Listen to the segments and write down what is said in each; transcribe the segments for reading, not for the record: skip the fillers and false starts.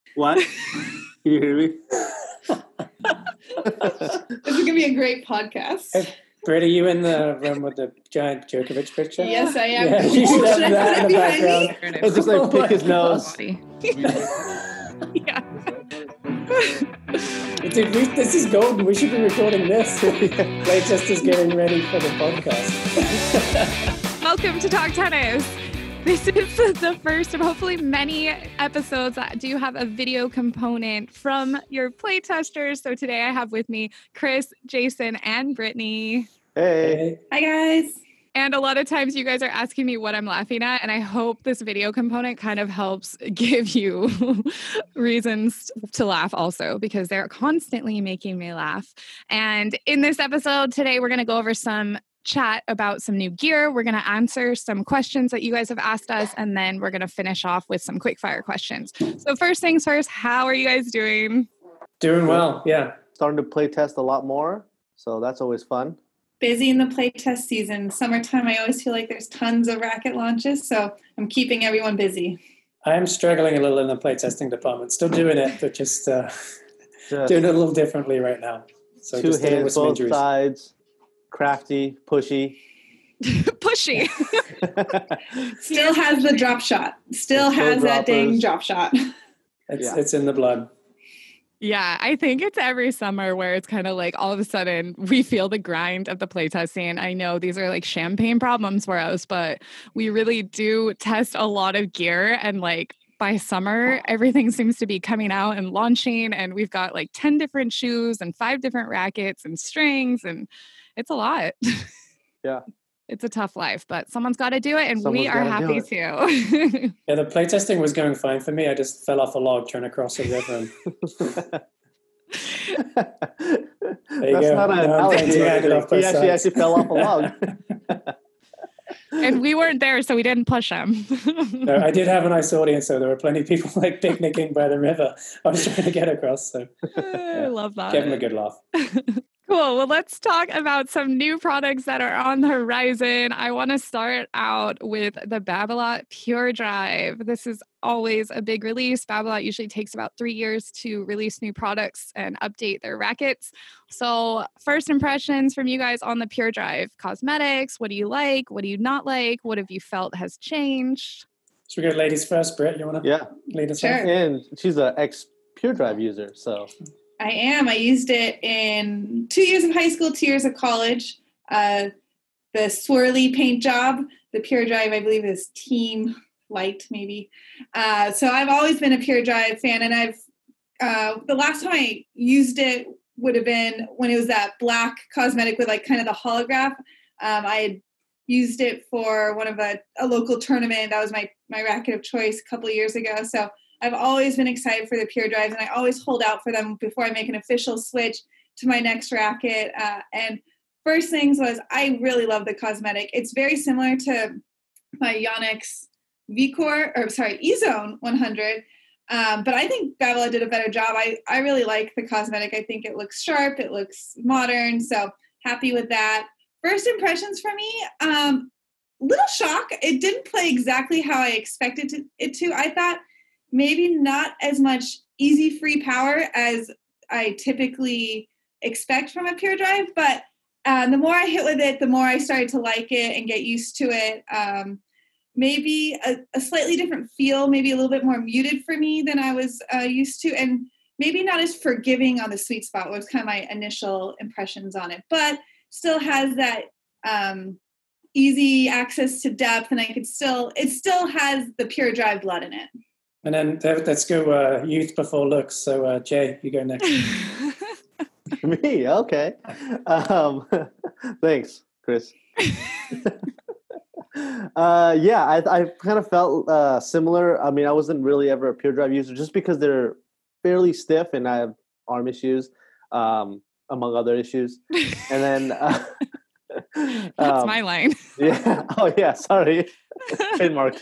What? Can you hear me? This is going to be a great podcast. Hey, Britt, are you in the room with the giant Djokovic picture? Yes, I am. Yeah, you should have that in the behind background. me? It's just like pick his nose. Yeah. Dude, this is golden. We should be recording this. Playtesters getting ready for the podcast. Welcome to Talk Tennis. This is the first of hopefully many episodes that do have a video component from your playtesters. So today I have with me Chris, Jason, and Brittany. Hey. Hi, guys. And a lot of times you guys are asking me what I'm laughing at, and I hope this video component kind of helps give you reasons to laugh also, because they're constantly making me laugh. And in this episode today, we're going to go over some chat about some new gear. We're going to answer some questions that you guys have asked us, and then we're going to finish off with some quick fire questions. So first things first, how are you guys doing? Doing well, yeah. Starting to play test a lot more, so that's always fun. Busy in the playtest season. Summertime, I always feel like there's tons of racket launches, so I'm keeping everyone busy. I'm struggling a little in the playtesting department. Still doing it, but just doing it a little differently right now. So two just dealing with hands, some both injuries. sides, crafty, pushy. Pushy. Still has the drop shot. Still has that dang drop shot. It's in the blood. Yeah, I think it's every summer where it's kind of like all of a sudden we feel the grind of the playtesting. I know these are like champagne problems for us, but we really do test a lot of gear, and like by summer, everything seems to be coming out and launching, and we've got like 10 different shoes and 5 different rackets and strings, and it's a lot. Yeah. It's a tough life, but someone's got to do it, and we are happy to. Yeah, the playtesting was going fine for me. I just fell off a log trying to cross a river. And there you That's go. not an analogy. He actually fell off a log. And we weren't there, so we didn't push him. No, I did have a nice audience, so there were plenty of people like picnicking by the river. I was trying to get across, so I love that. give them a good laugh. Cool. Well, let's talk about some new products that are on the horizon. I want to start out with the Babolat Pure Drive. This is always a big release. Babolat usually takes about 3 years to release new products and update their rackets. So first impressions from you guys on the Pure Drive. Cosmetics, what do you like? What do you not like? What have you felt has changed? Should we go ladies first, Britt? You want to lead us off? And she's an ex-Pure Drive user, so... I am. I used it in 2 years of high school, 2 years of college. The swirly paint job, the Pure Drive, I believe, is Team Light, maybe. So I've always been a Pure Drive fan, and I've the last time I used it would have been when it was that black cosmetic with like kind of the holograph. I had used it for one of a local tournament. That was my racket of choice a couple of years ago. So I've always been excited for the Pure Drives, and I always hold out for them before I make an official switch to my next racket. And first things was I really love the cosmetic. It's very similar to my Yonex E-Zone 100. But I think Babolat did a better job. I really like the cosmetic. I think it looks sharp. It looks modern. So happy with that. First impressions for me, little shock. It didn't play exactly how I expected it to. I thought maybe not as much easy free power as I typically expect from a Pure Drive, but the more I hit with it, the more I started to like it and get used to it. Maybe a slightly different feel, maybe a little bit more muted for me than I was used to, and maybe not as forgiving on the sweet spot was kind of my initial impressions on it, but still has that easy access to depth, and it still has the Pure Drive blood in it. And then let's go youth before looks. So Jay, you go next. Me? Okay. Thanks, Chris. I kind of felt similar. I mean, I wasn't really ever a Pure Drive user just because they're fairly stiff and I have arm issues, among other issues. And then... That's my line. Yeah. Oh, yeah. Sorry. Trademark.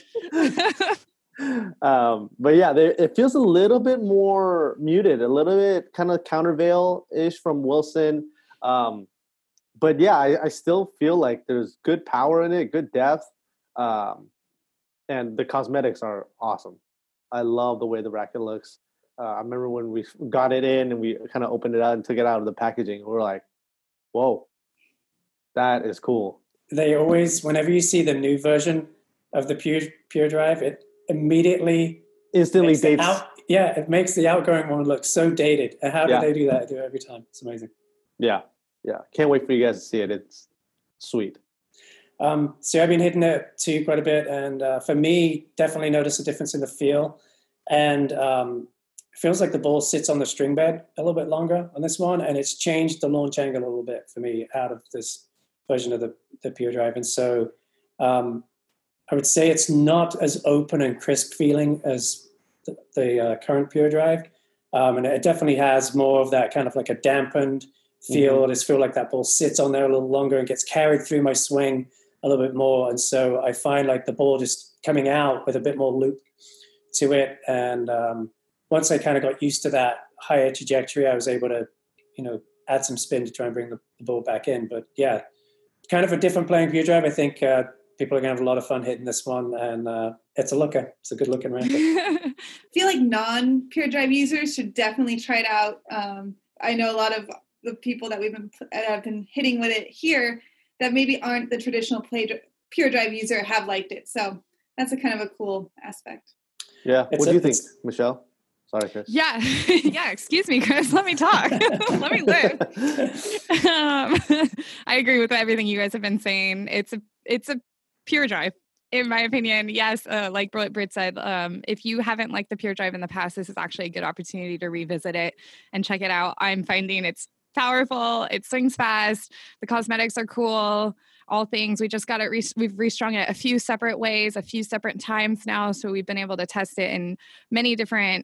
But yeah, it feels a little bit more muted, a little bit kind of countervail-ish from Wilson. But yeah, I still feel like there's good power in it, good depth, and the cosmetics are awesome. I love the way the racket looks. I remember when we got it in and we kind of opened it out and took it out of the packaging. We were like, whoa, that is cool. They always, whenever you see the new version of the Pure Drive, it immediately instantly dates. It makes the outgoing one look so dated. And how do they do that? I do it every time. It's amazing. Yeah. Can't wait for you guys to see it. It's sweet. So I've been hitting it too quite a bit, and for me, definitely notice a difference in the feel. And it feels like the ball sits on the string bed a little bit longer on this one, and it's changed the launch angle a little bit for me out of this version of the Pure Drive. And so I would say it's not as open and crisp feeling as the current Pure Drive. And it definitely has more of that kind of like a dampened feel. I just feel like that ball sits on there a little longer and gets carried through my swing a little bit more. And so I find like the ball just coming out with a bit more loop to it. And once I kind of got used to that higher trajectory, I was able to, add some spin to try and bring the ball back in. But yeah, kind of a different playing Pure Drive. I think people are going to have a lot of fun hitting this one, and it's a looker. It's a good looking racket. I feel like non-Pure Drive users should definitely try it out. I know a lot of the people that have been hitting with it here that maybe aren't the traditional Pure Drive user have liked it. So that's a kind of a cool aspect. Yeah. What do you think, Michelle? Sorry, Chris. Yeah. Excuse me, Chris. Let me talk. Let me live. I agree with everything you guys have been saying. It's a Pure Drive. In my opinion, yes, like Britt said, if you haven't liked the Pure Drive in the past, this is actually a good opportunity to revisit it and check it out. I'm finding it's powerful, it swings fast, the cosmetics are cool, all things. We just got it, we've restrung it a few separate ways, a few separate times now, so we've been able to test it in many different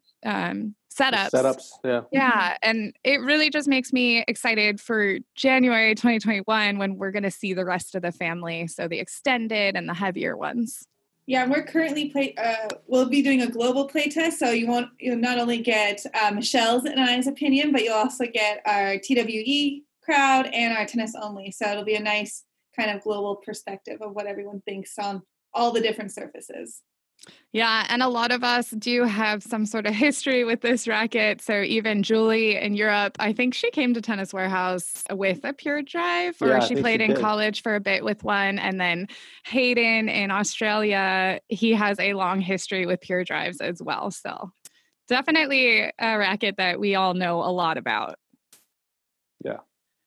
setups. Yeah, and it really just makes me excited for January 2021 when we're going to see the rest of the family, so the extended and the heavier ones. Yeah, we're currently we'll be doing a global play test, so you'll not only get Michelle's and I's opinion, but you'll also get our TWE crowd and our tennis only. So it'll be a nice kind of global perspective of what everyone thinks on all the different surfaces. Yeah, and a lot of us do have some sort of history with this racket. So even Julie in Europe, I think she came to Tennis Warehouse with a Pure Drive, or she played in college for a bit with one. And then Hayden in Australia, he has a long history with Pure Drives as well. So definitely a racket that we all know a lot about. Yeah.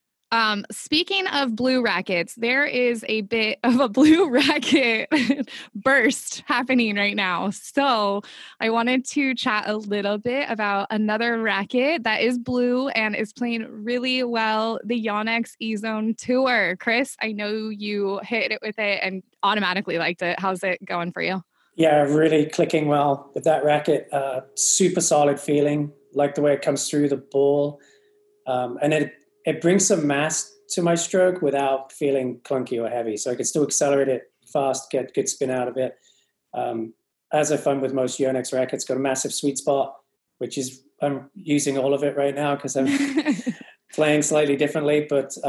Speaking of blue rackets, there is a bit of a blue racket burst happening right now. So I wanted to chat a little bit about another racket that is blue and is playing really well, the Yonex E-Zone Tour. Chris, I know you hit it with it and automatically liked it. How's it going for you? Yeah, really clicking well with that racket. Super solid feeling, like the way it comes through the ball. And it brings some mass to my stroke without feeling clunky or heavy. So I can still accelerate it fast, get good spin out of it. As I find with most Yonex rackets, got a massive sweet spot, which is I'm using all of it right now because I'm playing slightly differently. But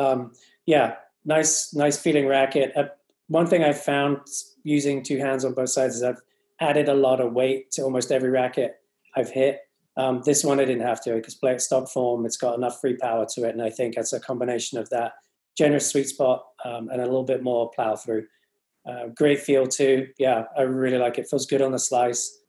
nice feeling racket. One thing I've found using two hands on both sides is I've added a lot of weight to almost every racket I've hit. This one I didn't have to because play at stock form, it's got enough free power to it. And I think it's a combination of that generous sweet spot and a little bit more plow through. Great feel too. Yeah, I really like it. Feels good on the slice.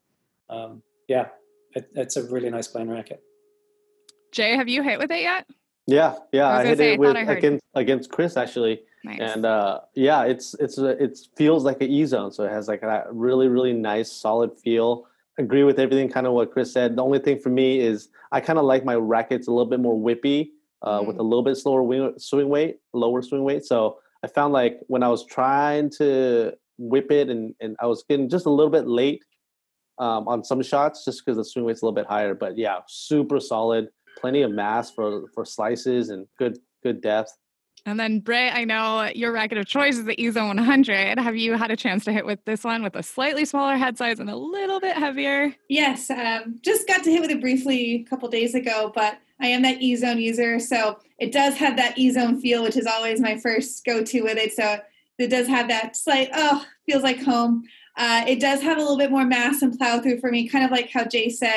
It's a really nice playing racket. Jay, have you hit with it yet? Yeah. I hit it against Chris actually. Nice. And it feels like an E-Zone. So it has like that really, really nice solid feel. Agree with everything kind of what Chris said. The only thing for me is I kind of like my rackets a little bit more whippy with a little bit lower swing weight. So I found like when I was trying to whip it and I was getting just a little bit late on some shots just because the swing weight's a little bit higher. But yeah, super solid, plenty of mass for slices and good depth. And then, Britt, I know your racket of choice is the E-Zone 100. Have you had a chance to hit with this one with a slightly smaller head size and a little bit heavier? Yes, just got to hit with it briefly a couple days ago, but I am that E-Zone user, so it does have that E-Zone feel, which is always my first go-to with it. So it does have that slight, feels like home. It does have a little bit more mass and plow through for me, kind of like how Jay said.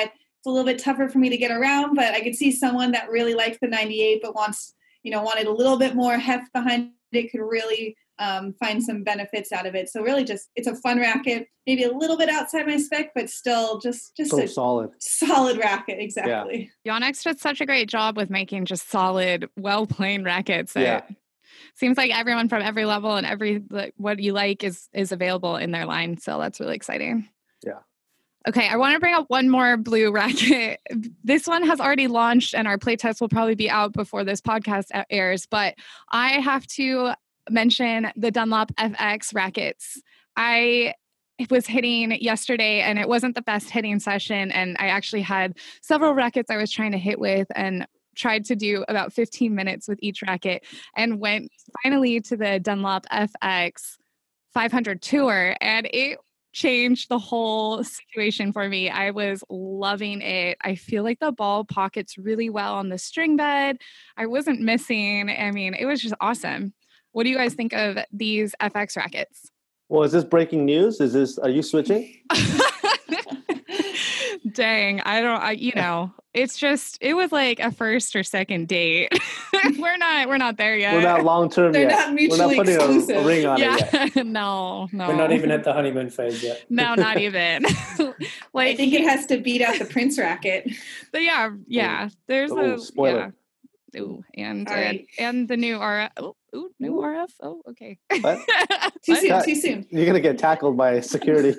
a little bit tougher for me to get around, but I could see someone that really likes the 98 but wanted a little bit more heft behind it could really find some benefits out of it. So really it's a fun racket, maybe a little bit outside my spec, but still just so a solid racket. Exactly. Yeah. Yonex did such a great job with making just solid, well-playing rackets. It seems like everyone from every level and what you like is available in their line. So that's really exciting. Yeah. Okay, I want to bring up one more blue racket. This one has already launched and our playtest will probably be out before this podcast airs, but I have to mention the Dunlop FX rackets. I was hitting yesterday and it wasn't the best hitting session, and I actually had several rackets I was trying to hit with and tried to do about 15 minutes with each racket and went finally to the Dunlop FX 500 Tour, and it changed the whole situation for me. I was loving it. I feel like the ball pockets really well on the string bed. I wasn't missing. I mean, it was just awesome. What do you guys think of these FX rackets? Well, is this breaking news? Are you switching? Dang, it was like a first or second date. We're not there yet. We're not long-term They're yet. not mutually We're not putting exclusive. a ring on it yet. No. We're not even at the honeymoon phase yet. No, not even. I think it has to beat out the Prince racket. But yeah. There's spoiler. Yeah. Ooh, and right. and the new RF. New RF. Oh, okay. What? Too soon. You're gonna get tackled by security.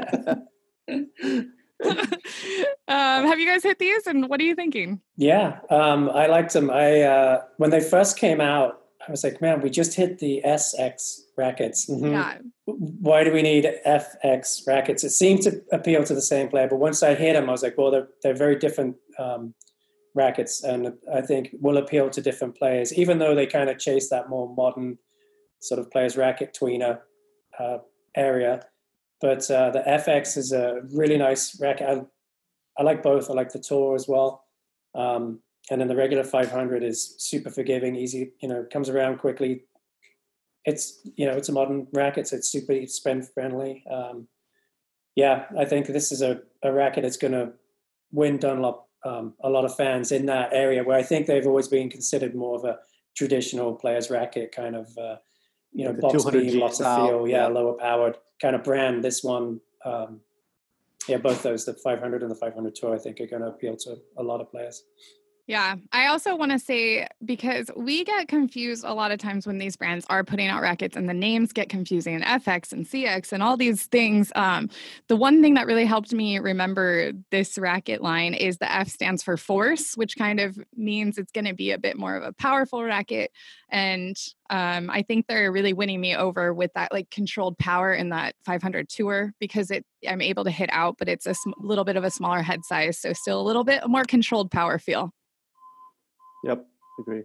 Have you guys hit these, and what are you thinking? Yeah, I liked them. When they first came out, I was like, man, we just hit the SX rackets. Mm-hmm. Yeah. Why do we need FX rackets? It seemed to appeal to the same player, but once I hit them, I was like, well, they're very different rackets, and I think will appeal to different players, even though they kind of chase that more modern sort of players racket tweener area. But the FX is a really nice racket. I like both. I like the Tour as well. And then the regular 500 is super forgiving, easy, comes around quickly. It's a modern racket, so it's super spin friendly. I think this is a racket that's going to win Dunlop a lot of fans in that area, where I think they've always been considered more of a traditional players racket kind of, like box beam, lots of feel, lower powered kind of brand. This one, both those, the 500 and the 500 Tour, I think are going to appeal to a lot of players. Yeah. I also want to say, because we get confused a lot of times when these brands are putting out rackets and the names get confusing, FX and CX and all these things. The one thing that really helped me remember this racket line is the F stands for force, which kind of means it's going to be a bit more of a powerful racket. And I think they're really winning me over with that like controlled power in that 500 Tour, because I'm able to hit out, but it's a little bit of a smaller head size. So still a little bit more controlled power feel. Yep, agree.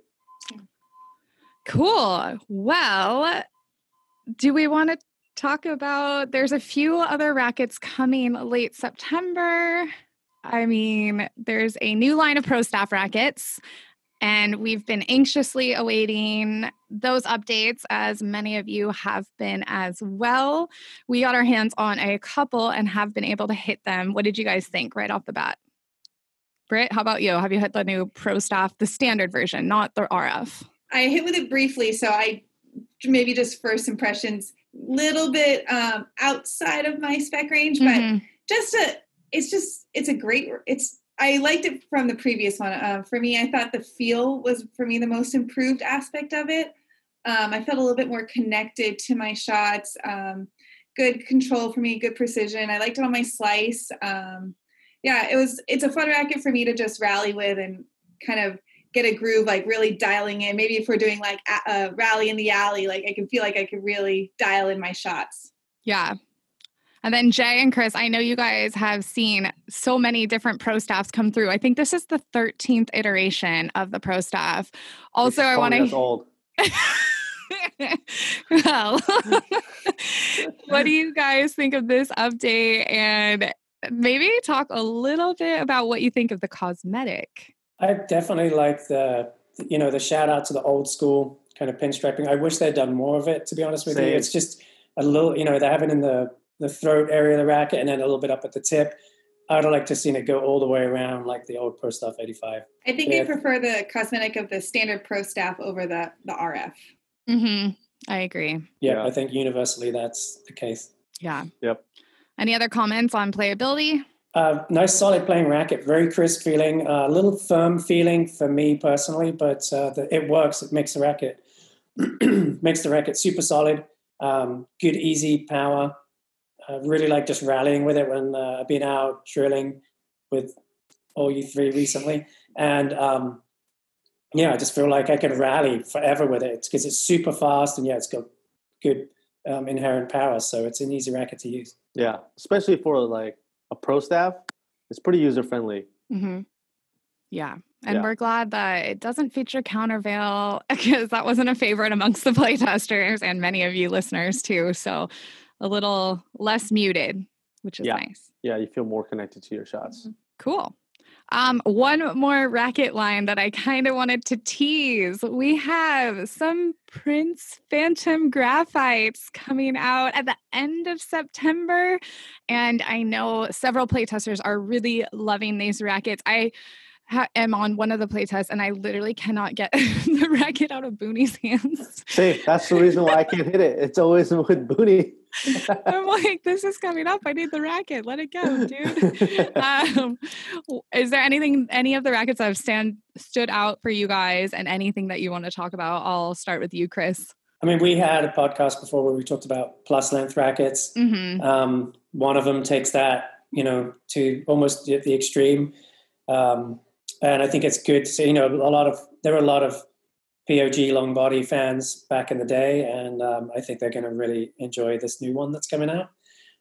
Cool. Well, do we want to talk about, there's a few other rackets coming late September. I mean, there's a new line of Pro Staff rackets, and we've been anxiously awaiting those updates, as many of you have been as well. We got our hands on a couple and have been able to hit them. What did you guys think right off the bat? Britt, how about you? Have you hit the new Pro Staff, the standard version, not the RF? I hit with it briefly, so I maybe just first impressions, little bit outside of my spec range, but I liked it from the previous one. For me, I thought the feel was, for me, the most improved aspect of it. I felt a little bit more connected to my shots. Good control for me, good precision. I liked it on my slice. It's a fun racket for me to just rally with and kind of get a groove, like really dialing in. Maybe if we're doing like a rally in the alley, like I can feel like I could really dial in my shots. Yeah. And then Jay and Chris, I know you guys have seen so many different Pro Staffs come through. I think this is the 13th iteration of the Pro Staff. Also, I want to... old. Well, what do you guys think of this update? And maybe talk a little bit about what you think of the cosmetic. I definitely like the shout out to the old school kind of pinstriping. I wish they'd done more of it, to be honest with you. It's just a little, they have it in the throat area of the racket and then a little bit up at the tip. I would have liked to have seen it go all the way around like the old Pro Staff 85. I think I prefer the cosmetic of the standard Pro Staff over the RF. Mm-hmm. I agree. Yeah, I think universally that's the case. Yeah. Yep. Any other comments on playability? Nice solid playing racket, very crisp feeling, a little firm feeling for me personally, but it works. It makes the racket super solid, good easy power. Really like just rallying with it when I've been out drilling with all you three recently, and I just feel like I could rally forever with it because it's super fast and it's got good inherent power, so it's an easy racket to use. Yeah, especially for like a Pro Staff, it's pretty user friendly. Mm-hmm. Yeah. And we're glad that it doesn't feature countervail because that wasn't a favorite amongst the playtesters and many of you listeners too. So a little less muted, which is nice. Yeah, you feel more connected to your shots. Mm-hmm. Cool. One more racket line that I kind of wanted to tease. We have some Prince Phantom graphites coming out at the end of September. And I know several playtesters are really loving these rackets. I am on one of the playtests and I literally cannot get the racket out of Booney's hands. Same. That's the reason why I can't hit it. It's always with Booney. I'm like, this is coming up. I need the racket. Let it go, dude. Is there any of the rackets that have stood out for you guys and anything that you want to talk about? I'll start with you, Chris. I mean, we had a podcast before where we talked about plus length rackets. Mm-hmm. One of them takes that, to almost the extreme. And I think it's good to see, there were a lot of POG long body fans back in the day, and I think they're going to really enjoy this new one that's coming out.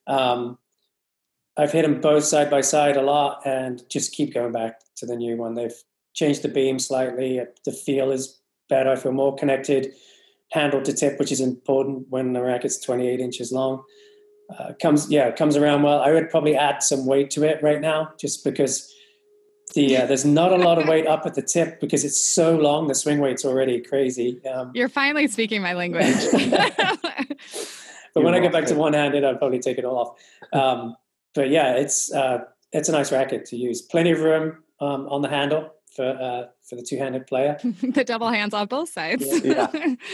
I've hit them both side by side a lot and just keep going back to the new one. They've changed the beam slightly. The feel is better. I feel more connected, handle to tip, which is important when the racket's 28 inches long. It comes around well. I would probably add some weight to it right now just because there's not a lot of weight up at the tip because it's so long. The swing weight's already crazy. You're finally speaking my language. But when I get back to one-handed, I'll probably take it all off. But yeah, it's a nice racket to use. Plenty of room on the handle for the two-handed player. The double hands on both sides. Yeah.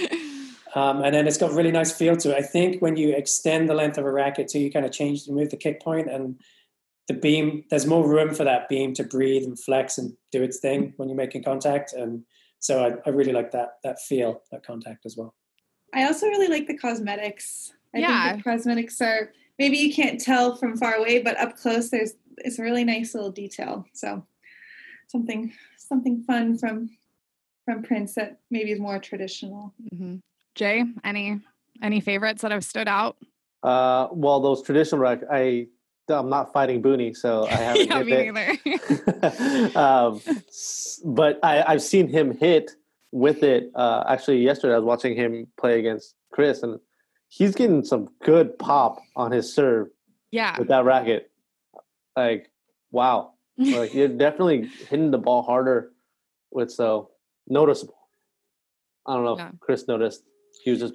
And then it's got really nice feel to it. I think when you extend the length of a racket too, you kind of move the kick point and the beam, there's more room for that beam to breathe and flex and do its thing when you're making contact. And so I really like that feel, that contact as well. I also really like the cosmetics. I think the cosmetics are, maybe you can't tell from far away, but up close, it's a really nice little detail. So something fun from Prince that maybe is more traditional. Mm-hmm. Jay, any favorites that have stood out? Well, those traditional rack, I'm not fighting Booney, so I haven't hit me neither. But I've seen him hit with it. Actually, yesterday I was watching him play against Chris, and he's getting some good pop on his serve. Yeah, with that racket. Like, wow! Like you're definitely hitting the ball harder with so noticeable. I don't know if Chris noticed. He was just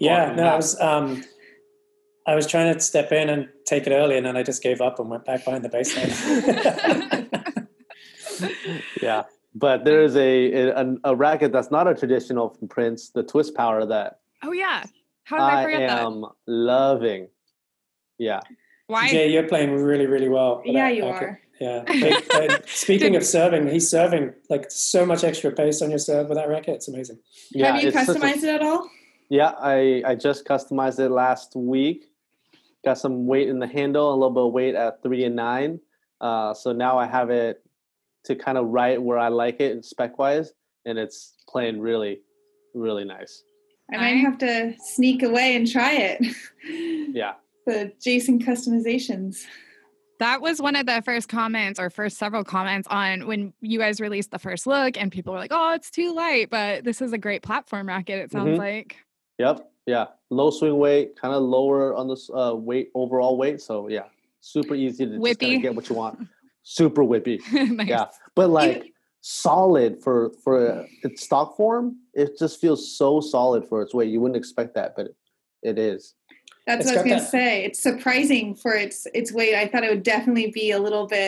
I was trying to step in and take it early, and then I just gave up and went back behind the baseline. Yeah, but there is a racket that's not a traditional from Prince, the Twist Power that. Oh yeah, how did I forget that? I am loving. Yeah. Why? Jay, you're playing really, really well. Yeah, you are. Yeah. Speaking of serving, he's serving like so much extra pace on your serve with that racket. It's amazing. Yeah, have you customized it at all? Yeah, I just customized it last week. Got some weight in the handle, a little bit of weight at 3 and 9. So now I have it to kind of right where I like it spec-wise, and it's playing really, really nice. I might have to sneak away and try it. Yeah. The Jason customizations. That was one of the first comments or first several comments on when you guys released the first look and people were like, oh, it's too light, but this is a great platform racket, it sounds like. Yep. Yeah. Low swing weight, kind of lower on the weight, overall weight. So yeah, super easy to just kind of get what you want. Super whippy. Nice. Yeah. But like solid for its stock form. It just feels so solid for its weight. You wouldn't expect that, but it is. That's what I was going to say. It's surprising for its weight. I thought it would definitely be a little bit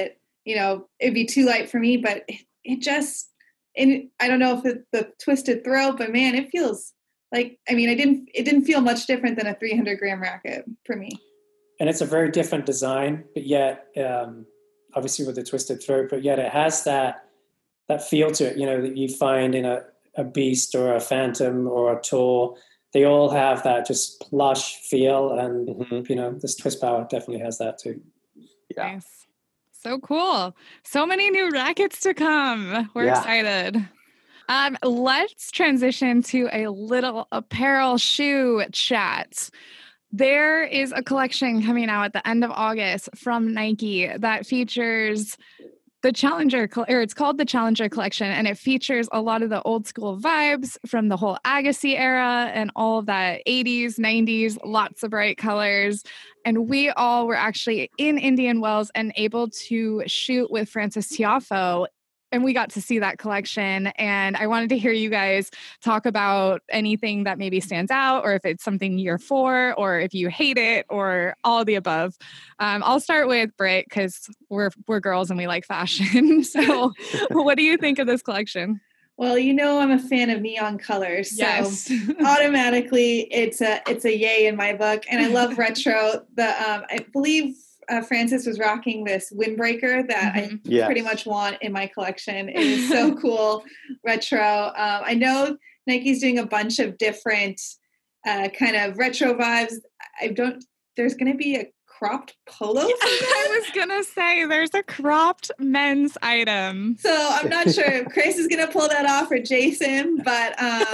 it'd be too light for me, but it just, and I don't know if the twisted throw, but man, it feels like, it didn't feel much different than a 300 gram racket for me. And it's a very different design, but yet, obviously with the twisted throat, but yet it has that feel to it, that you find in a Beast or a Phantom or a Tour. They all have that just plush feel, and this Twist Power definitely has that too. Yeah. Nice. So cool. So many new rackets to come. We're excited. Let's transition to a little apparel shoe chat. There is a collection coming out at the end of August from Nike that features the Challenger, or it's called the Challenger Collection, and it features a lot of the old school vibes from the whole Agassi era and all of that 80s, 90s, lots of bright colors. And we all were actually in Indian Wells and able to shoot with Frances Tiafoe, and we got to see that collection. And I wanted to hear you guys talk about anything that maybe stands out, or if it's something you're for, or if you hate it, or all of the above. I'll start with Britt because we're girls and we like fashion. So what do you think of this collection? Well, I'm a fan of neon colors, so yes. Automatically it's a yay in my book. And I love retro. I believe Frances was rocking this windbreaker that I pretty much want in my collection. It is so cool, retro. I know Nike's doing a bunch of different kind of retro vibes. There's going to be a cropped polo. I was going to say there's a cropped men's item. So I'm not sure if Chris is going to pull that off or Jason, but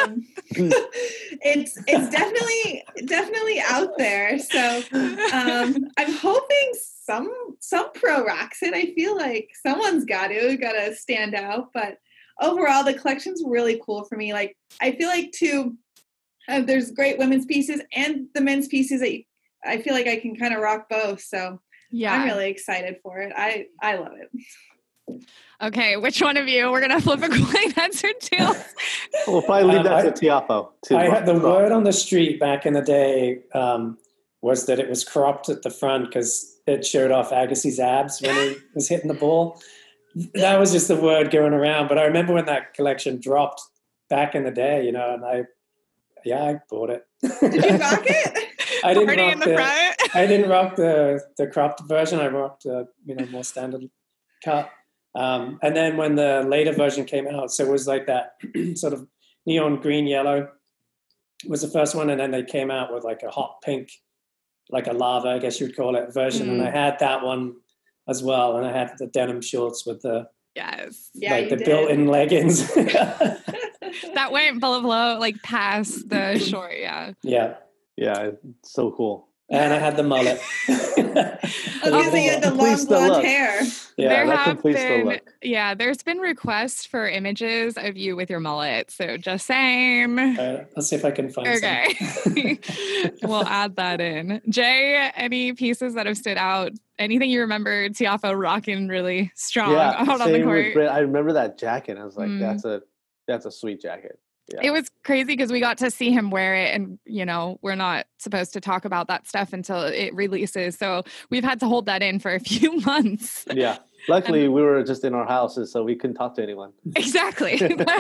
it's definitely out there. So I'm hoping some pro rocks it. I feel like someone's got to stand out. But overall, the collection's really cool for me. Like, I feel like too, there's great women's pieces and the men's pieces that I feel like I can kind of rock both. So yeah, I'm really excited for it. I love it. Okay, which one of you? We're going to flip a coin, heads or tails. We'll probably leave that to Tiafoe. I had the word on the street back in the day was that it was cropped at the front because it showed off Agassi's abs when he was hitting the ball. That was just the word going around. But I remember when that collection dropped back in the day, and I bought it. Did you rock it? I didn't rock the cropped version. I rocked more standard cut. And then when the later version came out, so it was like that sort of neon green yellow was the first one, and then they came out with like a hot pink, like a lava, I guess you would call it, version. And I had that one as well, and I had the denim shorts with the built-in leggings. That went below, like past the short, Yeah, it's so cool. And I had the mullet. Because you had the long blonde hair. Yeah, that completes the look. Yeah, there's been requests for images of you with your mullet. So just saying. Let's see if I can find some. We'll add that in. Jay, any pieces that have stood out? Anything you remember Tiafoe rocking really strong out on the court? With I remember that jacket. I was like, that's a sweet jacket. Yeah. It was crazy because we got to see him wear it, and we're not supposed to talk about that stuff until it releases. So we've had to hold that in for a few months. Yeah. Luckily, we were just in our houses, so we couldn't talk to anyone. Exactly.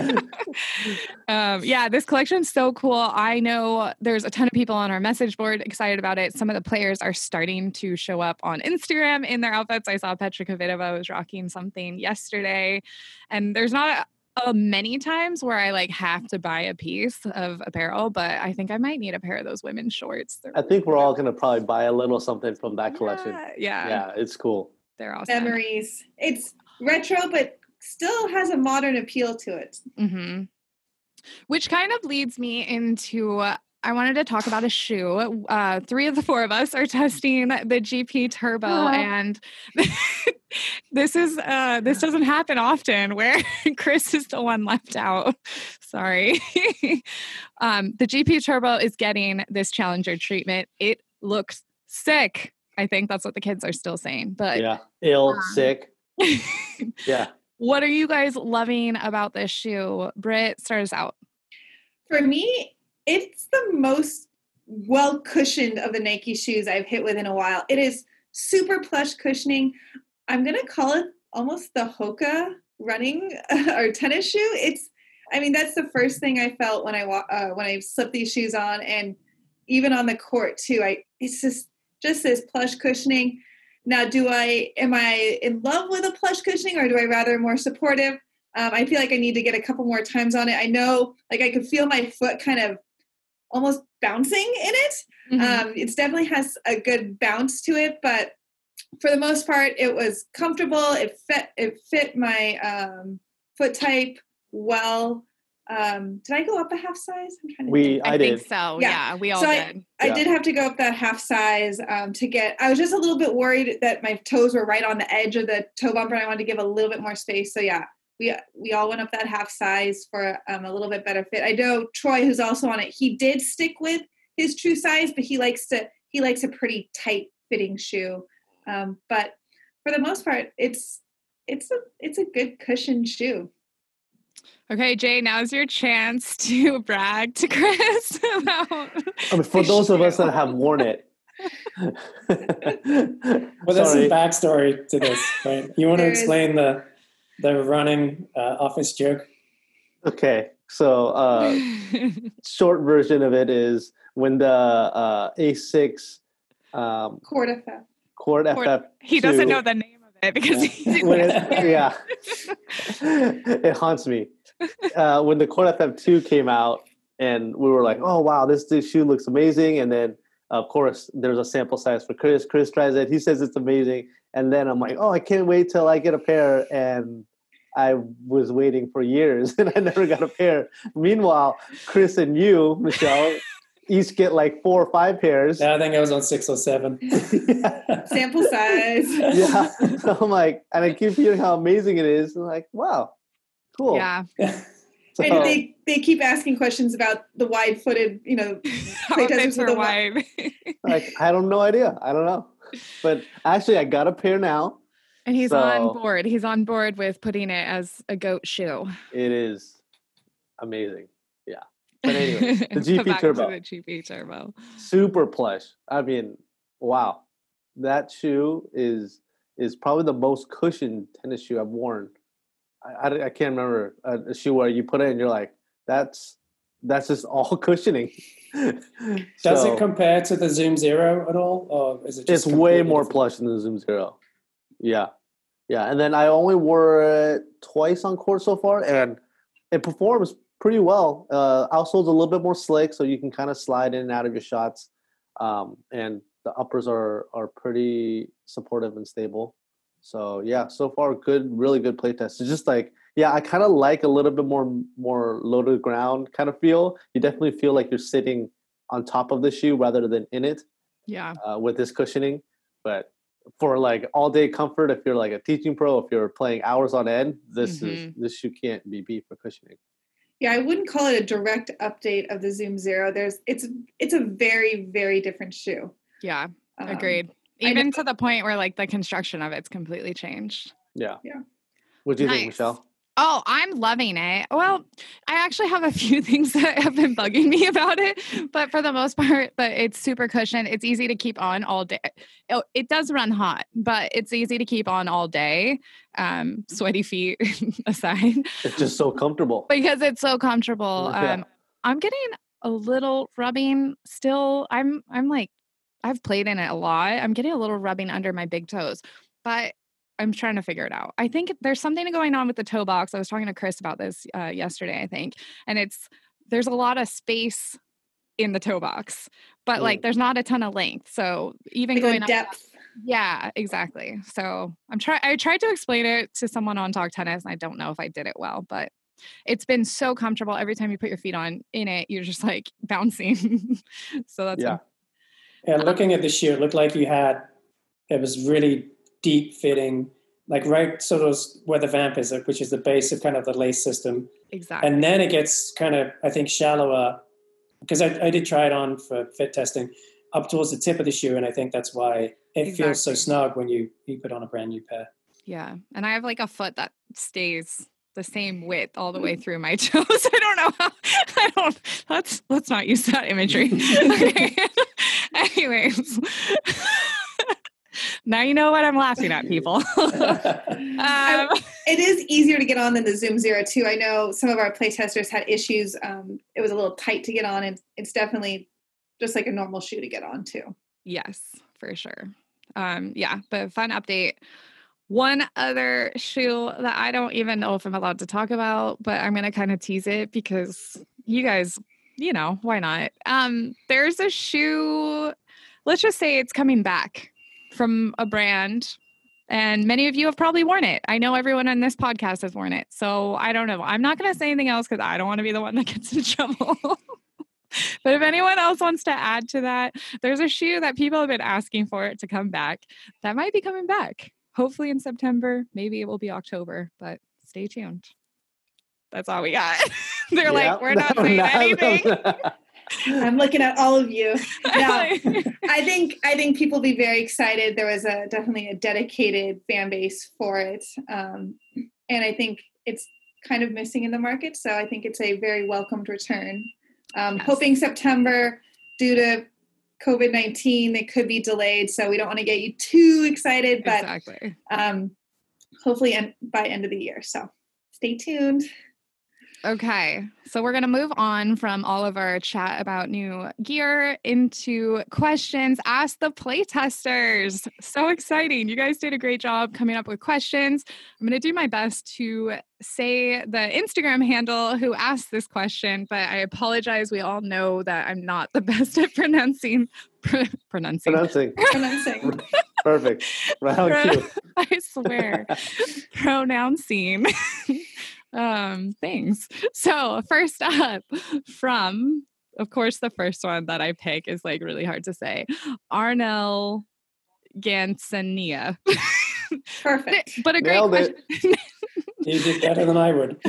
This collection's so cool. I know there's a ton of people on our message board excited about it. Some of the players are starting to show up on Instagram in their outfits. I saw Petra Kvitova was rocking something yesterday, and there's not many times where I have to buy a piece of apparel, but I think I might need a pair of those women's shorts. I think we're all going to probably buy a little something from that collection. Yeah, it's cool. They're awesome. Memories. It's retro, but still has a modern appeal to it. Mm-hmm. Which kind of leads me into I wanted to talk about a shoe. 3 of the 4 of us are testing the GP Turbo, and this doesn't happen often where Chris is the one left out. Sorry. The GP Turbo is getting this Challenger treatment. It looks sick. I think that's what the kids are still saying. But sick. Yeah. What are you guys loving about this shoe? Britt, start us out. For me, it's the most well cushioned of the Nike shoes I've hit with in a while. It is super plush cushioning. I'm going to call it almost the Hoka running or tennis shoe. That's the first thing I felt when I slipped these shoes on, and even on the court too. It's just this plush cushioning. Now, am I in love with a plush cushioning, or do I rather more supportive? I feel like I need to get a couple more times on it. I know, like, I could feel my foot kind of almost bouncing in it. Mm-hmm. It definitely has a good bounce to it, but for the most part, it was comfortable. It fit my foot type well. Did I go up a half size? I'm trying to think. I did. think so. Yeah, we all did. I did have to go up that half size to get. I was just a little bit worried that my toes were right on the edge of the toe bumper, and I wanted to give a little bit more space. So yeah, we all went up that half size for a little bit better fit. I know Troy, who's also on it, he did stick with his true size, but he likes a pretty tight fitting shoe. But for the most part, it's a good cushioned shoe. Okay, Jay, now's your chance to brag to Chris about for those of us that have worn it. Well, there's some backstory to this, right? You want to explain the running office joke? Okay, so short version of it is when the A6 Court FF. He doesn't know the name of it because it haunts me. When the Court FF2 came out, and we were like, oh wow, this shoe looks amazing, and then of course there's a sample size for Chris tries it, he says it's amazing, and then I'm like, oh, I can't wait till I get a pair, and I was waiting for years and I never got a pair. Meanwhile, Chris and you, Michelle, each get like 4 or 5 pairs. Yeah, I think I was on 6 or 7. Yeah. Sample size. Yeah. So I'm like, and I keep hearing how amazing it is. I'm like, wow, cool. Yeah. So, and they keep asking questions about the wide-footed, Playtesters with the wide. Like, I don't know idea. I don't know. But actually, I got a pair now. And he's on board. He's on board with putting it as a goat shoe. It is amazing. Yeah. But anyway, the GP Turbo. The GP Turbo. Super plush. I mean, wow. That shoe is probably the most cushioned tennis shoe I've worn. I can't remember a shoe where you put it and you're like, that's just all cushioning. Does it compare to the Zoom Zero at all? Or is it just it's way more different? plush than the Zoom Zero. Yeah. Yeah. And then I only wore it twice on court so far, and it performs pretty well. Outsole's a little bit more slick, so you can kind of slide in and out of your shots. And the uppers are pretty supportive and stable. So yeah, so far good, really good playtest. It's just like, yeah, I kind of like a little bit more low to the ground kind of feel. You definitely feel like you're sitting on top of the shoe rather than in it. Yeah. With this cushioning, but for like all day comfort, if you're like a teaching pro, if you're playing hours on end, this shoe can't be beat for cushioning. Yeah, I wouldn't call it a direct update of the Zoom Zero. It's a very, very different shoe. Yeah, agreed. Even to the point where like the construction of it's completely changed. Yeah. Yeah. What do you think, Michelle? Oh, I'm loving it. Well, I actually have a few things that have been bugging me about it, but for the most part, it's super cushioned. It's easy to keep on all day. It does run hot, but it's easy to keep on all day. Sweaty feet aside. It's just so comfortable. Because it's so comfortable. Yeah. I'm getting a little rubbing still. I'm like, I've played in it a lot. I'm getting a little rubbing under my big toes, but I'm trying to figure it out. I think there's something going on with the toe box. I was talking to Chris about this yesterday, I think. And there's a lot of space in the toe box, but like there's not a ton of length. So even like going depth. Yeah, exactly. So I tried to explain it to someone on Talk Tennis, and I don't know if I did it well, but it's been so comfortable. Every time you put your feet in it, you're just like bouncing. So that's And looking at the shoe, it looked like it was really deep fitting, like right sort of where the vamp is, which is the base of kind of the lace system. Exactly. And then it gets kind of, I think, shallower, because I did try it on for fit testing up towards the tip of the shoe. And I think that's why it feels so snug when you put on a brand new pair. Yeah. And I have like a foot that stays the same width all the way through my toes. I don't know how. Let's not use that imagery. Okay. Anyways. Now you know what I'm laughing at, people. It is easier to get on than the Zoom Zero 2. I know some of our playtesters had issues. It was a little tight to get on, and it's definitely just like a normal shoe to get on too. Yes, for sure. But fun update. One other shoe that I don't even know if I'm allowed to talk about, but I'm going to kind of tease it because you guys, why not? There's a shoe, let's just say it's coming back from a brand, and many of you have probably worn it. I know everyone on this podcast has worn it. So I don't know. I'm not going to say anything else because I don't want to be the one that gets in trouble. But if anyone else wants to add to that, there's a shoe that people have been asking for it to come back that might be coming back. Hopefully in September, maybe it will be October, but stay tuned. That's all we got. They're like, we're not saying anything. I'm looking at all of you. Yeah, I think people will be very excited. There was definitely a dedicated fan base for it. And I think it's kind of missing in the market. So I think it's a very welcomed return. Yes. Hoping September, due to COVID-19, it could be delayed. So we don't want to get you too excited, but exactly. Hopefully by end of the year. So stay tuned. Okay, so we're going to move on from all of our chat about new gear into questions asked the playtesters. So exciting. You guys did a great job coming up with questions. I'm going to do my best to say the Instagram handle who asked this question, but I apologize. We all know that I'm not the best at pronouncing. Pronouncing. Perfect. Right on cue. I swear. Pronouncing. Things. So first up from, of course, the first one that I pick is like really hard to say. Arnell Gansania. Perfect. But a great question. You did better than I would.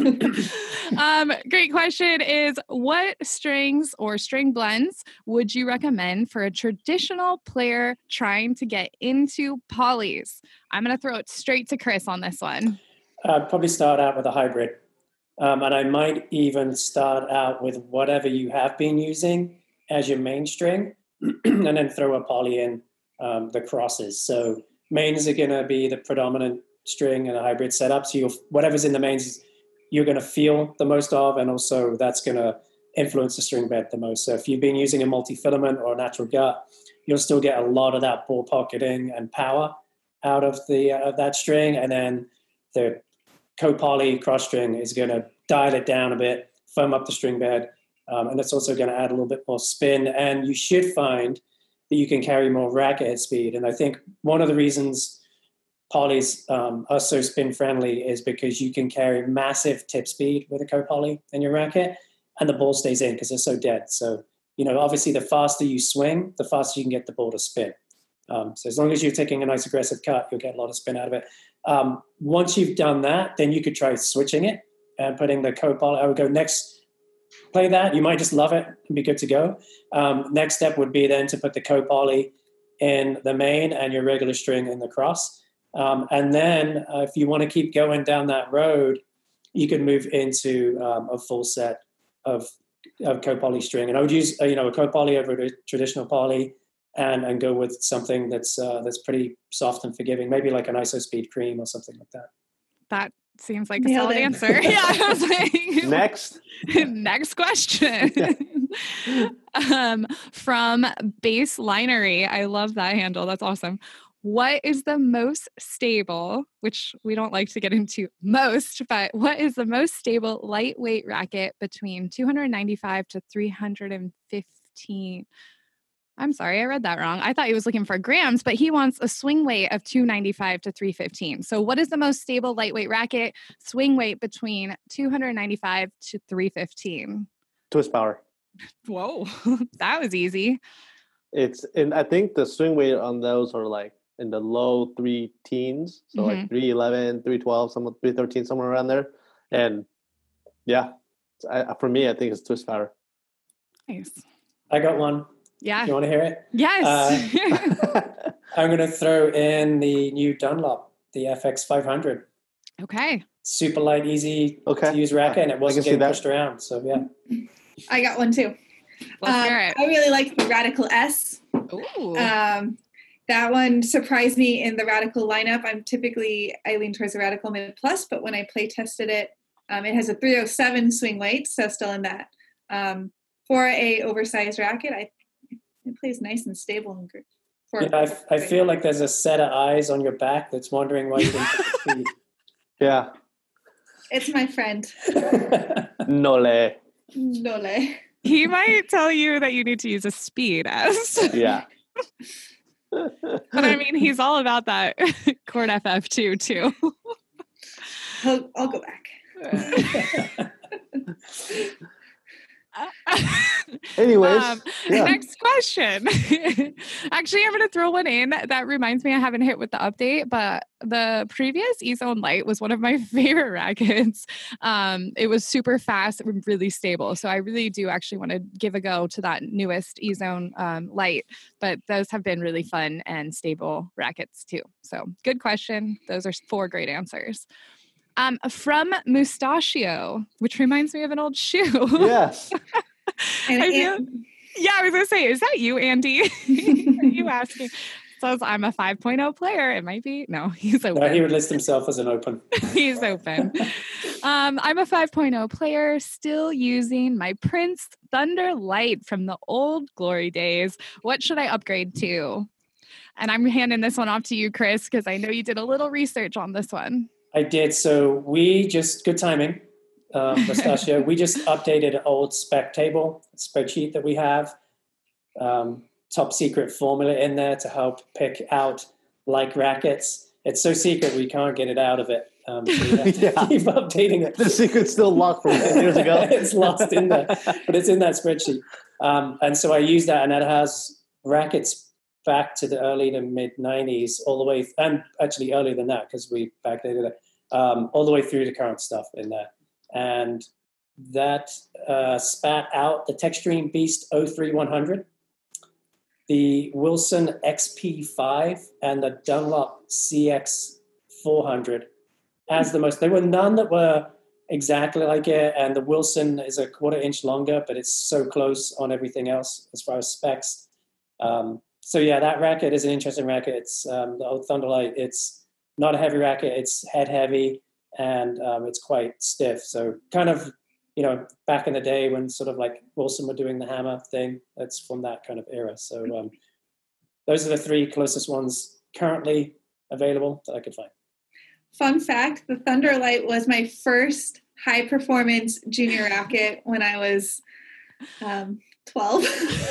Great question is, what strings or string blends would you recommend for a traditional player trying to get into polys? I'm going to throw it straight to Chris on this one. I'd probably start out with a hybrid. And I might even start out with whatever you have been using as your main string and then throw a poly in the crosses. So mains are going to be the predominant string in a hybrid setup. So whatever's in the mains, you're going to feel the most of, and also that's going to influence the string bed the most. So if you've been using a multi-filament or a natural gut, you'll still get a lot of that ball pocketing and power out of that string, and then the co-poly cross string is going to dial it down a bit, firm up the string bed, and it's also going to add a little bit more spin. And you should find that you can carry more racket head speed. And I think one of the reasons polys are so spin friendly is because you can carry massive tip speed with a co-poly in your racket, and the ball stays in because they're so dead. So, obviously the faster you swing, the faster you can get the ball to spin. So as long as you're taking a nice aggressive cut, you'll get a lot of spin out of it. Once you've done that, then you could try switching it and putting the co-poly. I would go next, play that. You might just love it and be good to go. Next step would be then to put the co-poly in the main and your regular string in the cross. And then if you want to keep going down that road, you could move into a full set of co-poly string. And I would use a co-poly over a traditional poly, and go with something that's pretty soft and forgiving, maybe like an ISO Speed Cream or something like that. That seems like a solid answer. Yeah, I was like, next question. From Baselinery, I love that handle. That's awesome. What is the most stable, which we don't like to get into most, but what is the most stable lightweight racket between 295 to 315? I'm sorry, I read that wrong. I thought he was looking for grams, but he wants a swing weight of 295 to 315. So what is the most stable lightweight racket swing weight between 295 to 315? Twist power. Whoa, that was easy. I think the swing weight on those are like in the low 3 teens. So like 311, 312, 313, somewhere around there. And yeah, for me, I think it's twist power. Nice. I got one. Yeah. You want to hear it? Yes. I'm going to throw in the new Dunlop, the FX 500. Okay. Super light, easy to use racket, and it wasn't getting pushed around. So, yeah. I got one too. Let's hear it. I really like the Radical S. Ooh. that one surprised me in the Radical lineup. I lean towards the Radical Mid Plus, but when I play tested it, it has a 307 swing weight, so still in that. For a oversized racket, it plays nice and stable and good. I feel like there's a set of eyes on your back that's wondering why you didn't take the speed. Yeah. It's my friend. Nole. He might tell you that you need to use a speed S. Yeah. But I mean, he's all about that chord FF2 too. I'll go back. Anyways, next question. Actually, I'm going to throw one in that reminds me I haven't hit with the update, but the previous E-Zone Lite was one of my favorite rackets. It was super fast and really stable. So I really do actually want to give a go to that newest E-Zone Lite, but those have been really fun and stable rackets too. So good question. Those are 4 great answers. From Mustachio, which reminds me of an old shoe. Yes. I was going to say, is that you, Andy? Are you asking? Says I'm a 5.0 player. It might be. No, he's open. No, he would list himself as an open. He's open. I'm a 5.0 player, still using my Prince Thunder Light from the old glory days. What should I upgrade to? And I'm handing this one off to you, Chris, because I know you did a little research on this one. I did. So good timing, Pistachio. We just updated an old spec table spreadsheet that we have. Top secret formula in there to help pick out like rackets. It's so secret we can't get it out of it. So we have to keep updating it. The secret's still locked from 10 years ago. It's lost in there, but it's in that spreadsheet. And so I use that, and that has rackets back to the early to mid 90s all the way, and actually earlier than that because we backdated it, all the way through to current stuff in there. And that spat out the Textreme Beast 03100, the Wilson XP5, and the Dunlop CX400 as the most. There were none that were exactly like it, and the Wilson is a 1/4 inch longer, but it's so close on everything else as far as specs. So yeah, that racket is an interesting racket. It's the old Thunderlight. It's not a heavy racket. It's head heavy, and it's quite stiff. So kind of, back in the day when sort of like Wilson were doing the hammer thing, that's from that kind of era. So those are the 3 closest ones currently available that I could find. Fun fact, the Thunderlight was my first high performance junior racket when I was 12.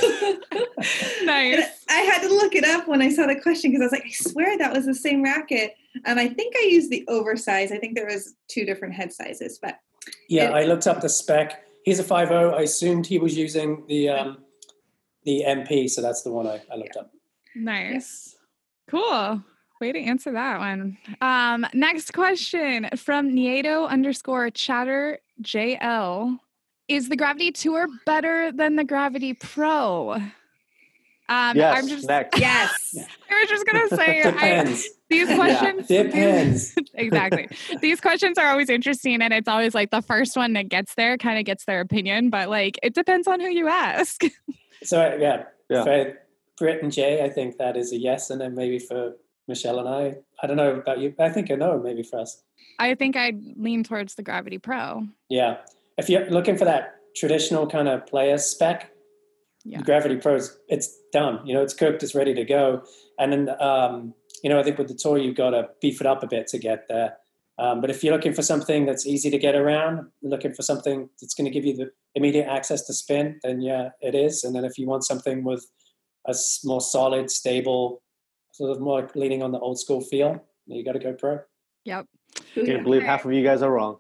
Nice. I had to look it up when I saw the question because I was like, I swear that was the same racket. I think I used the oversized. I think there was 2 different head sizes, but I looked up the spec. He's a 5.0. I assumed he was using the MP, so that's the one I looked up. Nice. Cool. Way to answer that one. Next question from Nieto_chatter JL. Is the Gravity Tour better than the Gravity Pro? Yes, next. Yes. I was just going to say, Depends. these questions. Depends. Exactly. These questions are always interesting, and it's always like the first one that gets there kind of gets their opinion, but like it depends on who you ask. So for Britt and Jay, I think that is a yes, and then maybe for Michelle and I don't know about you. I think a no, maybe for us. I think I'd lean towards the Gravity Pro. Yeah. If you're looking for that traditional kind of player spec, Gravity Pro, it's done. It's cooked, it's ready to go. And then, I think with the Tour, you've got to beef it up a bit to get there. But if you're looking for something that's easy to get around, looking for something that's going to give you the immediate access to spin, then yeah, it is. And then if you want something with a more solid, stable, sort of more leaning on the old school feel, you got to go Pro. Yep. I can't believe half of you guys are wrong.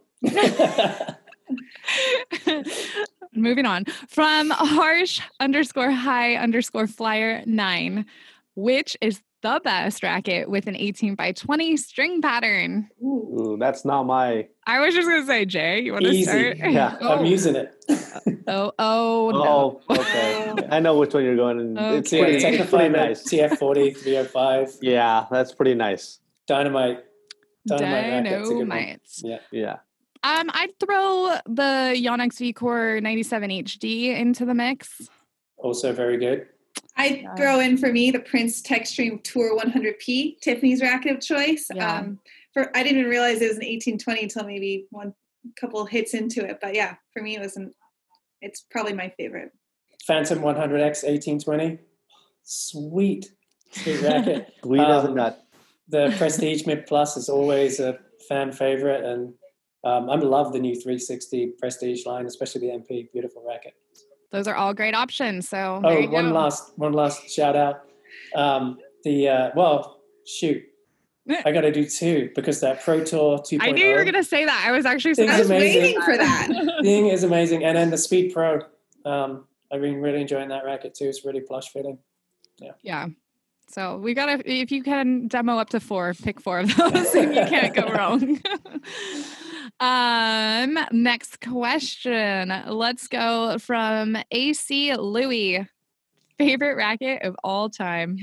Moving on from harsh_high_flyer9, which is the best racket with an 18x20 string pattern? Ooh, that's not my. I was just gonna say, Jay, you want to start? Yeah, I'm using it. No. Okay. I know which one you're going, and it's pretty nice. TF40 305. Yeah, that's pretty nice. Dynamite racket. Yeah. I'd throw the Yonex V-Core 97 HD into the mix. Also very good. I throw in for me the Prince Techstream Tour 100P, Tiffany's racket of choice. Yeah. I didn't even realize it was an 1820 until maybe one couple hits into it. But yeah, for me, it's probably my favorite. Phantom 100X 1820. Sweet racket. Sweet as a nut. The Prestige Mid Plus is always a fan favorite, and I love the new 360 Prestige line, especially the MP. Beautiful racket. Those are all great options. So there you one last shout out. I got to do two because that Pro Tour 2.0. I knew you were going to say that. I was actually waiting for that. Thing is amazing, and then the Speed Pro. I've been really enjoying that racket too. It's really plush fitting. Yeah. So we got to, if you can demo up to 4, pick 4 of those and you can't go wrong. Next question. Let's go from AC Louie. Favorite racket of all time?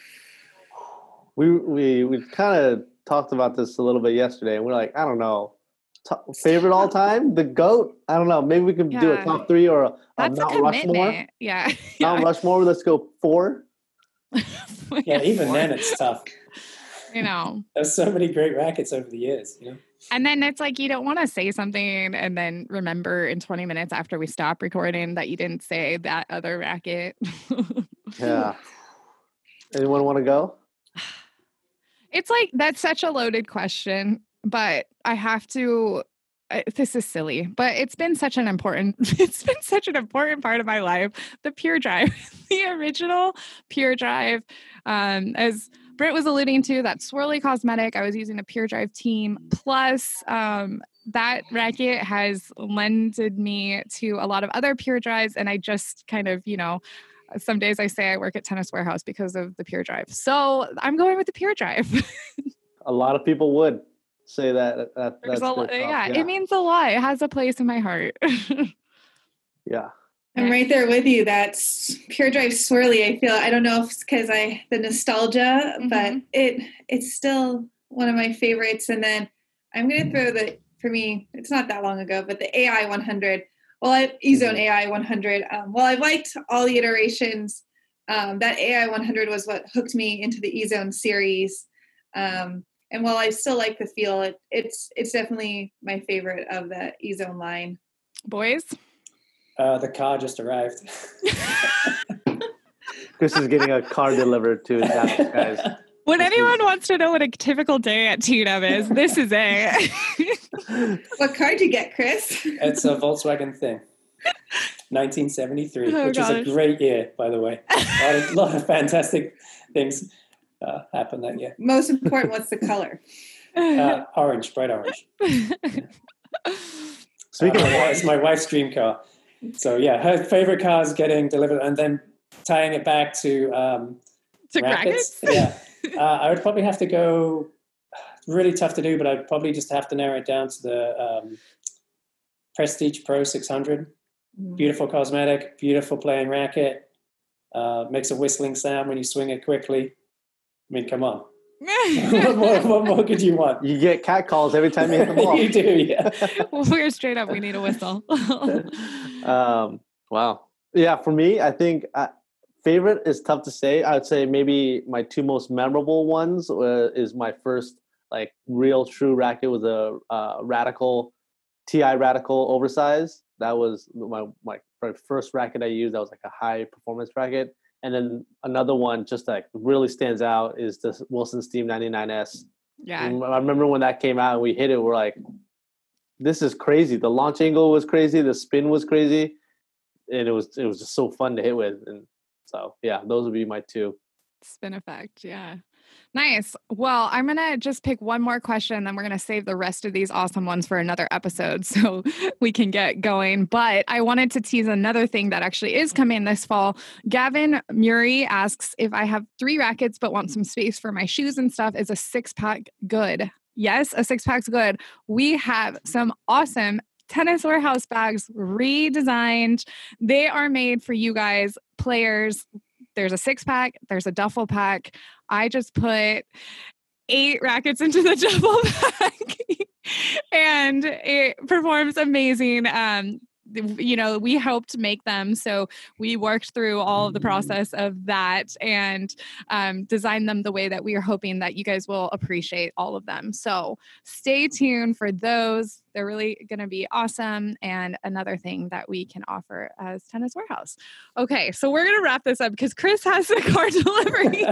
We kind of talked about this a little bit yesterday, and we're like, I don't know. Favorite all time? The GOAT? I don't know. Maybe we can do a top 3 or a That's Mount a Rushmore. Yeah. Mount Rushmore, let's go 4. Yeah, even then it's tough. There's so many great rackets over the years, And then it's like you don't want to say something and then remember in 20 minutes after we stop recording that you didn't say that other racket. Yeah. Anyone want to go? It's like, that's such a loaded question, but I have to, this is silly, but it's been such an important part of my life. The Pure Drive, the original Pure Drive, as Britt was alluding to, that swirly cosmetic, I was using a Pure Drive team. Plus, that racket has lended me to a lot of other Pure Drives, and I just kind of, some days I say I work at Tennis Warehouse because of the Pure Drive. So I'm going with the Pure Drive. A lot of people would say that. Yeah, it means a lot. It has a place in my heart. Yeah. I'm right there with you. That's Pure Drive swirly. I don't know if it's because the nostalgia, but it's still one of my favorites. And then I'm going to throw for me, it's not that long ago, but the AI 100. E-Zone AI 100. I've liked all the iterations. That AI 100 was what hooked me into the E-Zone series. And while I still like the feel, it's definitely my favorite of the E-Zone line. Boys? The car just arrived. Chris is getting a car delivered to his house, guys. When anyone wants to know what a typical day at TNUB is, this is it. What car did you get, Chris? It's a Volkswagen thing. 1973, which is a great year, by the way. A lot of fantastic things happened that year. Most important, what's the color? Orange, bright orange. Speaking of it's my wife's dream car. So yeah, her favorite car is getting delivered, and then tying it back to rackets. Yeah, I would probably have to go. Really tough to do, but I'd probably just have to narrow it down to the Prestige Pro 600. Beautiful cosmetic, beautiful playing racket. Makes a whistling sound when you swing it quickly. I mean, come on. what more could you want? You get cat calls every time you hit the ball. You do, yeah. Well, we're straight up. We need a whistle. Wow. Yeah, for me, I think favorite is tough to say. I would say maybe my 2 most memorable ones is my first real true racket was a TI Radical oversized. That was my first racket I used. That was a high performance racket. And then another one just really stands out is the Wilson Steam 99S. Yeah. And I remember when that came out and we hit it, we're like, this is crazy. The launch angle was crazy. The spin was crazy. And it was just so fun to hit with. And so, yeah, those would be my 2. Spin effect. Yeah. Nice. Well, I'm going to just pick one more question, then we're going to save the rest of these awesome ones for another episode so we can get going. But I wanted to tease another thing that actually is coming this fall. Gavin Murray asks if I have 3 rackets but want some space for my shoes and stuff. Is a 6-pack good? Yes, a 6-pack's good. We have some awesome Tennis Warehouse bags redesigned. They are made for you guys, players. There's a 6-pack. There's a duffel pack. I just put 8 rackets into the duffel pack and it performs amazing. we helped make them. So we worked through all of the process of that and designed them the way that we are hoping that you guys will appreciate all of them. So stay tuned for those. They're really going to be awesome. And another thing that we can offer as Tennis Warehouse. Okay, so we're going to wrap this up because Chris has the car delivery.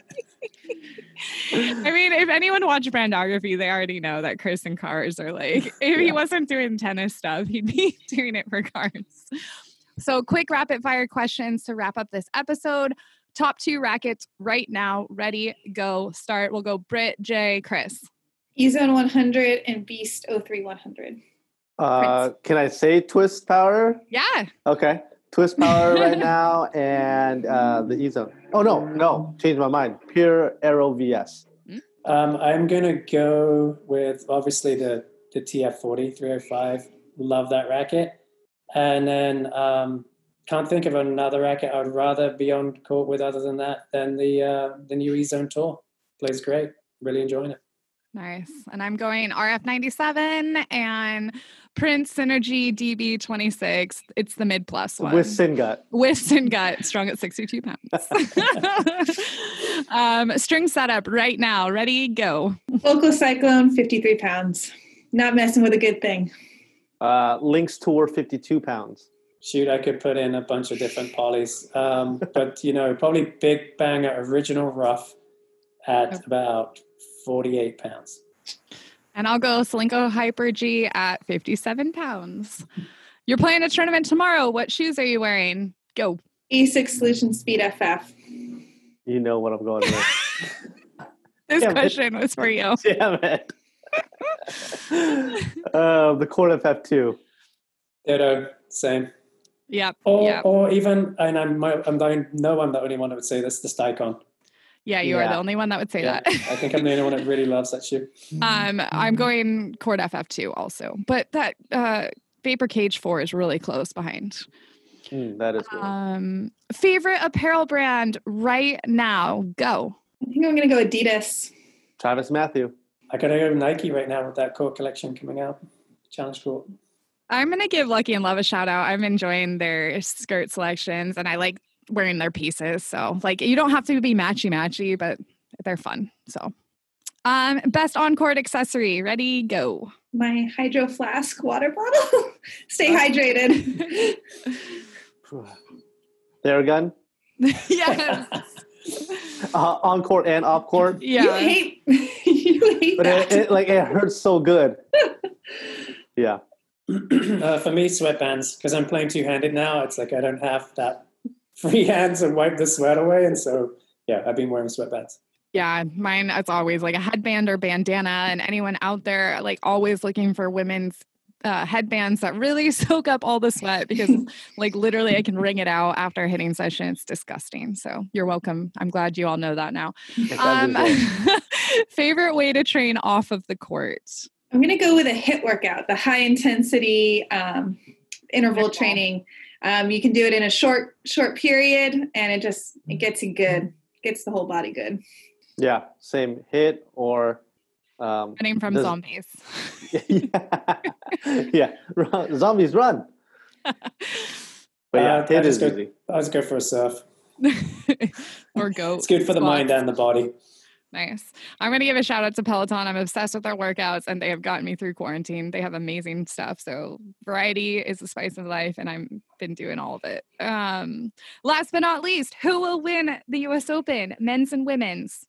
I mean, if anyone watched Brandography, they already know that Chris and cars are like, if he wasn't doing tennis stuff, he'd be doing it for cars. So quick rapid fire questions to wrap up this episode. Top 2 rackets right now. Ready, go, start. We'll go Britt, Jay, Chris. E-Zone 100 and Beast 03 100. Can I say Twist Power? Yeah. Okay. Twist Power right now and the E-Zone. Oh, no. Changed my mind. Pure Aero VS. I'm going to go with, obviously, the TF40 305. Love that racket. And then can't think of another racket I would rather be on court with other than that than the new E-Zone Tour. Plays great. Really enjoying it. Nice. And I'm going RF97 and Prince Synergy DB26. It's the mid-plus one. With Syngut. With Syngut, strong at 62 pounds. String setup right now. Ready, go. Local Cyclone, 53 pounds. Not messing with a good thing. Lynx Tour, 52 pounds. Shoot, I could put in a bunch of different polys. But, probably Big Banger Original Rough at about 48 pounds. And I'll go Solinco Hyper G at 57 pounds. You're playing a tournament tomorrow. What shoes are you wearing? Go. E6 Solution Speed FF. You know what I'm going with. This question was for you. Damn it. The Court FF2. Ditto, same. Yep. Or even, and I'm the only one that would say this, the Sticon. Yeah, you are the only one that would say that. I think I'm the only one that really loves that shoe. I'm going Court FF2 also, but that Vapor Cage 4 is really close behind. That is cool. Favorite apparel brand right now? Go. I think I'm going to go Adidas. Travis Matthew. I got to go Nike right now with that court collection coming out. Challenge Court. I'm going to give Lucky and Love a shout out. I'm enjoying their skirt selections and I like wearing their pieces. So you don't have to be matchy, but they're fun. So best on-court accessory. Ready, go. My Hydro Flask water bottle. Stay hydrated. Theragun. Yes. On court and off court. Yeah. You hate but that. it hurts so good. Yeah. For me, sweatbands, because I'm playing two-handed now. It's like I don't have that free hands and wipe the sweat away. And so, I've been wearing sweatbands. Yeah, mine, it's always like a headband or bandana. And anyone out there, always looking for women's headbands that really soak up all the sweat because literally I can wring it out after a hitting session. It's disgusting. So you're welcome. I'm glad you all know that now. Favorite way to train off of the court? I'm going to go with a HIIT workout, the high intensity interval training. You can do it in a short period and it gets you good, gets the whole body good. Yeah, same. HIIT or running from zombies. Zombies run. But HIIT is easy. I just go for a surf. Or go. It's good for the mind and the body. Nice. I'm going to give a shout out to Peloton. I'm obsessed with their workouts and they have gotten me through quarantine. They have amazing stuff. So variety is the spice of life and I've been doing all of it. Last but not least, who will win the US Open, men's and women's?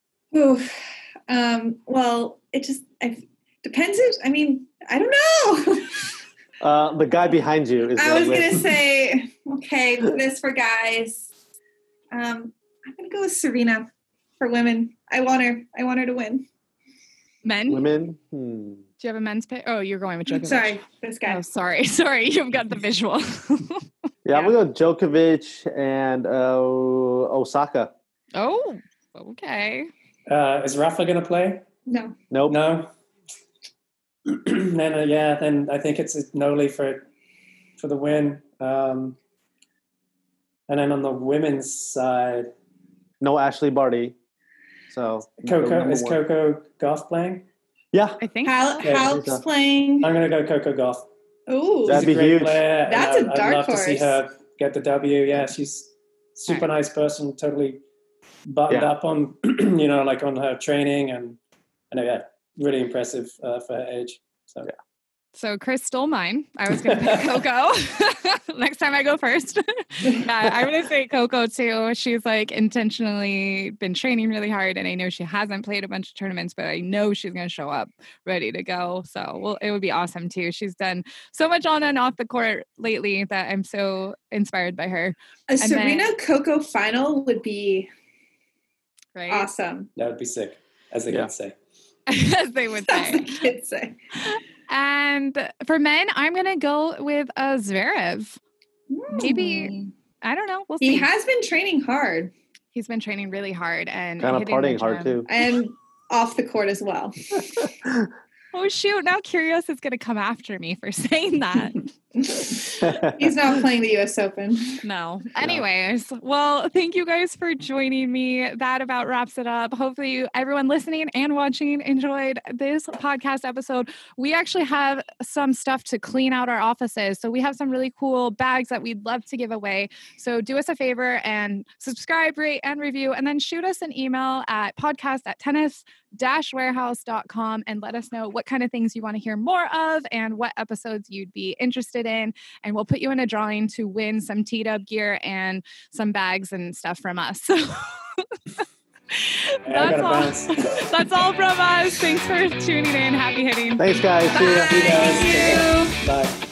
Well, it depends. I don't know. The guy behind you is. I was going to say, okay, this for guys. I'm going to go with Serena. For women, I want her to win. Men? Women? Do you have a men's pick? Oh, you're going with Djokovic. Sorry, this guy. Oh, sorry. You've got the visual. I'm going to go Djokovic and Osaka. Oh, okay. Is Rafa going to play? No. Nope. No. Then I think it's Noli for the win. And then on the women's side, no Ashley Barty. So is Coco Gauff playing? Yeah, I think Halp's playing. I'm going to go Coco Gauff. Ooh, That'd She's a be great huge. player. That's and a I'd dark love to see horse. her get the W. Yeah, she's super nice person, totally buttoned up on, like on her training and yeah, really impressive for her age. So yeah. So Chris stole mine. I was going to pick Coco. Next time I go first. Yeah, I'm going to say Coco too. She's like intentionally been training really hard, and I know she hasn't played a bunch of tournaments, but I know she's going to show up ready to go. So it would be awesome too. She's done so much on and off the court lately that I'm so inspired by her. A Serena Coco final would be awesome. That would be sick, as they kids say. As they would say. As the kids say. And for men, I'm going to go with Zverev. Maybe, I don't know. We'll see. He has been training hard. He's been training really hard and kind of partying hard too. And off the court as well. Oh, shoot. Now Kyrgios is going to come after me for saying that. He's not playing the U.S. Open. No. Anyways, well, thank you guys for joining me. That about wraps it up. Hopefully everyone listening and watching enjoyed this podcast episode. We actually have some stuff to clean out our offices. So we have some really cool bags that we'd love to give away. So do us a favor and subscribe, rate, and review, and then shoot us an email at podcast@tennis-warehouse.com and let us know what kind of things you want to hear more of and what episodes you'd be interested in. And we'll put you in a drawing to win some T-Dub gear and some bags and stuff from us. That's all. That's all from us. Thanks for tuning in. Happy hitting. Thanks, guys. Bye. See ya. Bye.